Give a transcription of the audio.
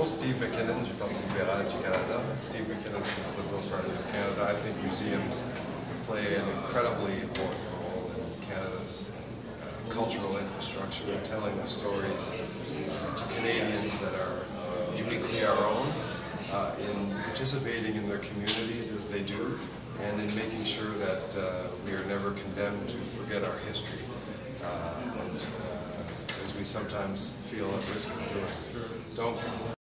Bonjour, Steve MacKinnon du Parti libéral du Canada. Steve MacKinnon from the Liberal Party of Canada. I think museums play an incredibly important role in Canada's cultural infrastructure and telling the stories to Canadians that are uniquely our own, in participating in their communities as they do, and in making sure that we are never condemned to forget our history, as we sometimes feel at risk of doing. Don't